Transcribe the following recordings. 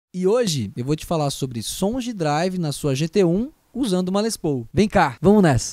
E hoje eu vou te falar sobre sons de drive na sua GT1 usando uma Les Paul. Vem cá, vamos nessa!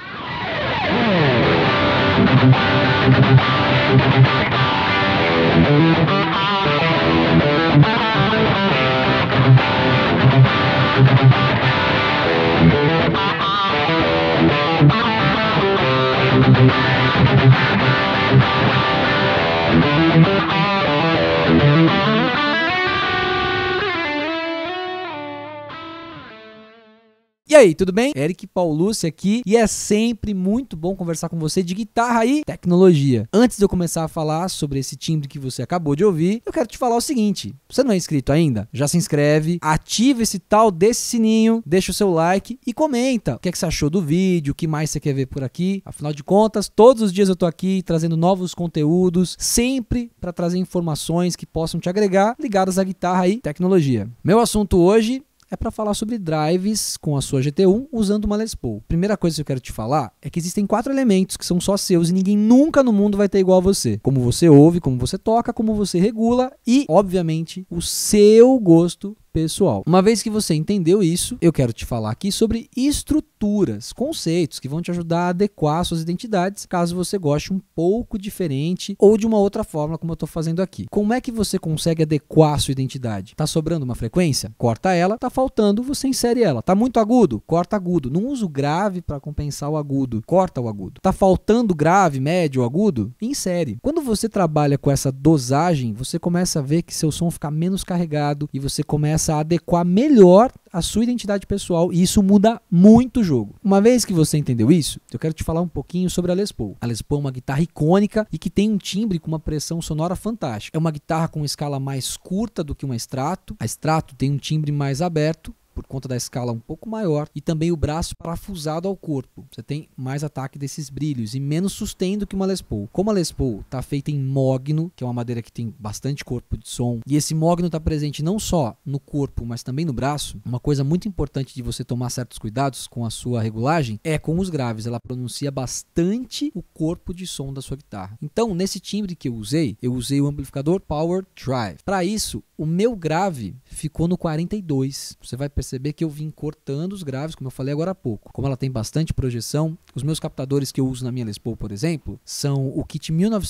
E aí, tudo bem? Eric Paulucci aqui e é sempre muito bom conversar com você de guitarra e tecnologia. Antes de eu começar a falar sobre esse timbre que você acabou de ouvir, eu quero te falar o seguinte: você não é inscrito ainda? Já se inscreve, ativa esse tal desse sininho, deixa o seu like e comenta o que é que você achou do vídeo, o que mais você quer ver por aqui. Afinal de contas, todos os dias eu tô aqui trazendo novos conteúdos, sempre para trazer informações que possam te agregar ligadas à guitarra e tecnologia. Meu assunto hoje é para falar sobre drives com a sua GT1 usando uma Les Paul. Primeira coisa que eu quero te falar é que existem 4 elementos que são só seus e ninguém nunca no mundo vai ter igual a você. Como você ouve, como você toca, como você regula e, obviamente, o seu gosto pessoal. Uma vez que você entendeu isso, eu quero te falar aqui sobre estruturas, conceitos que vão te ajudar a adequar suas identidades, caso você goste um pouco diferente ou de uma outra forma, como eu estou fazendo aqui. Como é que você consegue adequar a sua identidade? Tá sobrando uma frequência? Corta ela. Tá faltando? Você insere ela. Tá muito agudo? Corta agudo. Não usa o grave para compensar o agudo. Corta o agudo. Tá faltando grave, médio ou agudo? Insere. Quando você trabalha com essa dosagem, você começa a ver que seu som fica menos carregado e você começa a adequar melhor a sua identidade pessoal e isso muda muito o jogo. Uma vez que você entendeu isso, eu quero te falar um pouquinho sobre a Les Paul. A Les Paul é uma guitarra icônica e que tem um timbre com uma pressão sonora fantástica. É uma guitarra com escala mais curta do que uma Strato. A Strato tem um timbre mais aberto, por conta da escala um pouco maior, e também o braço parafusado ao corpo. Você tem mais ataque desses brilhos e menos sustain do que uma Les Paul. Como a Les Paul está feita em mogno, que é uma madeira que tem bastante corpo de som, e esse mogno está presente não só no corpo, mas também no braço, uma coisa muito importante de você tomar certos cuidados com a sua regulagem é com os graves. Ela pronuncia bastante o corpo de som da sua guitarra. Então, nesse timbre que eu usei o amplificador Power Drive. Para isso, o meu grave ficou no 42. Você vai perceber que eu vim cortando os graves, como eu falei agora há pouco. Como ela tem bastante projeção, os meus captadores que eu uso na minha Les Paul, por exemplo, são o kit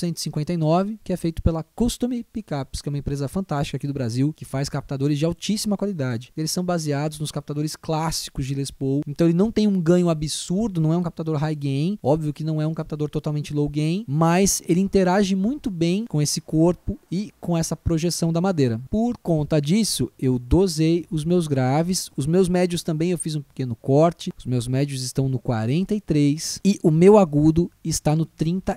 1959, que é feito pela Custom Pickups, que é uma empresa fantástica aqui do Brasil, que faz captadores de altíssima qualidade. Eles são baseados nos captadores clássicos de Les Paul, então ele não tem um ganho absurdo, não é um captador high gain, óbvio que não é um captador totalmente low gain, mas ele interage muito bem com esse corpo e com essa projeção da madeira. Por conta disso, eu dosei os meus graves, os meus médios também eu fiz um pequeno corte, os meus médios estão no 43 e o meu agudo está no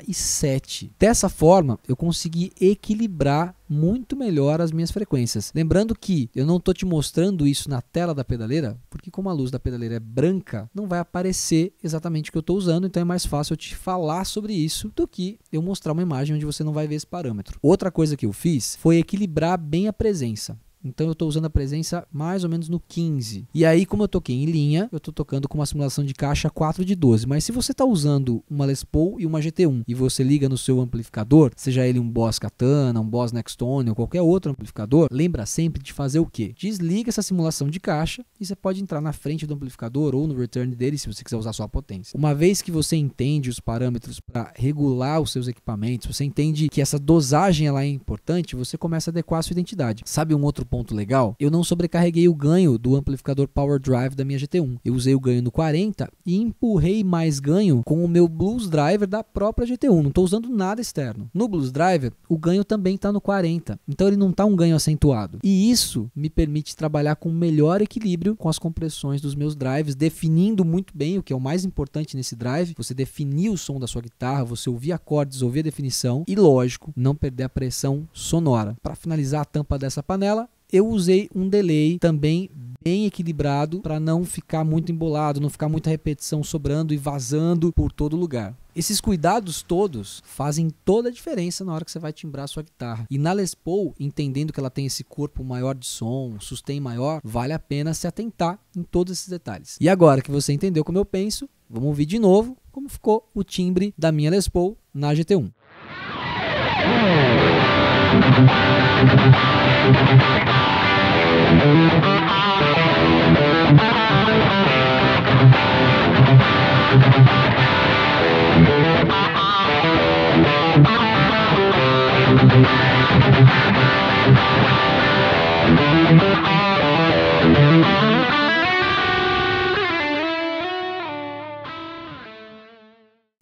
37. Dessa forma, eu consegui equilibrar muito melhor as minhas frequências. Lembrando que eu não estou te mostrando isso na tela da pedaleira, porque como a luz da pedaleira é branca, não vai aparecer exatamente o que eu estou usando, então é mais fácil eu te falar sobre isso do que eu mostrar uma imagem onde você não vai ver esse parâmetro. Outra coisa que eu fiz foi equilibrar bem a presença. Então eu estou usando a presença mais ou menos no 15. E aí, como eu toquei em linha, eu estou tocando com uma simulação de caixa 4 de 12. Mas se você está usando uma Les Paul e uma GT1 e você liga no seu amplificador, seja ele um Boss Katana, um Boss Nextone ou qualquer outro amplificador, lembra sempre de fazer o quê? Desliga essa simulação de caixa e você pode entrar na frente do amplificador ou no return dele se você quiser usar só a potência. Uma vez que você entende os parâmetros para regular os seus equipamentos, você entende que essa dosagem ela é importante, você começa a adequar a sua identidade. Sabe um outro ponto legal? Eu não sobrecarreguei o ganho do amplificador Power Drive da minha GT1. Eu usei o ganho no 40 e empurrei mais ganho com o meu Blues Driver da própria GT1. Não estou usando nada externo. No Blues Driver, o ganho também está no 40. Então ele não está um ganho acentuado. E isso me permite trabalhar com melhor equilíbrio com as compressões dos meus drives, definindo muito bem o que é o mais importante nesse drive. Você definir o som da sua guitarra, você ouvir acordes, ouvir a definição e, lógico, não perder a pressão sonora. Para finalizar a tampa dessa panela, eu usei um delay também bem equilibrado para não ficar muito embolado, não ficar muita repetição sobrando e vazando por todo lugar. Esses cuidados todos fazem toda a diferença na hora que você vai timbrar a sua guitarra. E na Les Paul, entendendo que ela tem esse corpo maior de som, sustain maior, vale a pena se atentar em todos esses detalhes. E agora que você entendeu como eu penso, vamos ouvir de novo como ficou o timbre da minha Les Paul na GT1.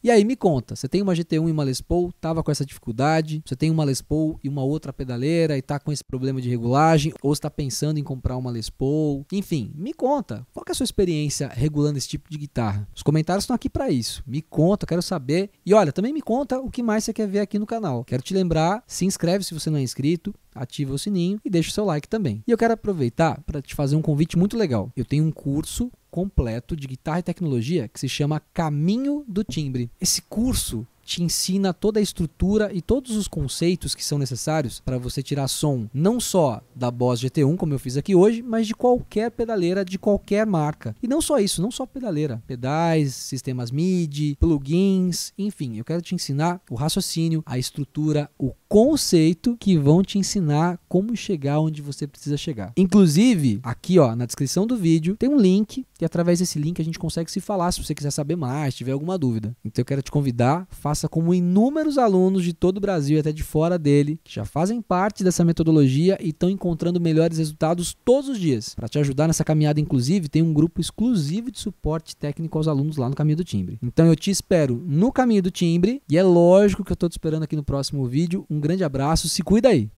E aí me conta, você tem uma GT1 e uma Les Paul, tava com essa dificuldade, você tem uma Les Paul e uma outra pedaleira e tá com esse problema de regulagem, ou está pensando em comprar uma Les Paul, enfim, me conta, qual que é a sua experiência regulando esse tipo de guitarra? Os comentários estão aqui para isso, me conta, eu quero saber, e olha, também me conta o que mais você quer ver aqui no canal. Quero te lembrar, se inscreve se você não é inscrito, ativa o sininho e deixa o seu like também. E eu quero aproveitar para te fazer um convite muito legal. Eu tenho um curso completo de guitarra e tecnologia que se chama Caminho do Timbre. Esse curso te ensina toda a estrutura e todos os conceitos que são necessários para você tirar som não só da Boss GT1, como eu fiz aqui hoje, mas de qualquer pedaleira, de qualquer marca. E não só isso, não só pedaleira. Pedais, sistemas MIDI, plugins, enfim, eu quero te ensinar o raciocínio, a estrutura, o conceito que vão te ensinar como chegar onde você precisa chegar. Inclusive, aqui ó, na descrição do vídeo tem um link e através desse link a gente consegue se falar se você quiser saber mais, tiver alguma dúvida. Então eu quero te convidar, faça como inúmeros alunos de todo o Brasil e até de fora dele, que já fazem parte dessa metodologia e estão encontrando melhores resultados todos os dias. Para te ajudar nessa caminhada, inclusive, tem um grupo exclusivo de suporte técnico aos alunos lá no Caminho do Timbre. Então eu te espero no Caminho do Timbre e é lógico que eu estou te esperando aqui no próximo vídeo. Um grande abraço, se cuida aí!